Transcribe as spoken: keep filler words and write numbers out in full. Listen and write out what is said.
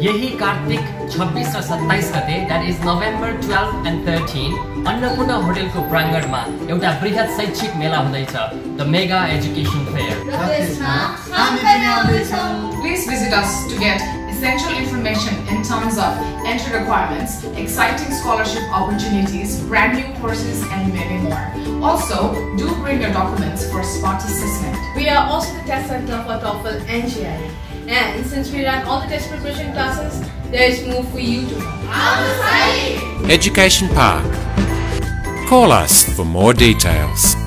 यही कार्तिक छब्बीस र सत्ताइस गते that is November twelve and thirteen Annapurna होटलको प्राङ्गणमा एउटा बृहत शैक्षिक मेला हुँदैछ the Megha Education Fair. Please visit us to get essential information in terms of entry requirements, exciting scholarship opportunities, brand new courses, and many more. Also, do bring your documents for spot assessment. We are also the test center for TOEFL and G I E. And since we run all the test preparation classes, there is more for you to know. Education Park. Call us for more details.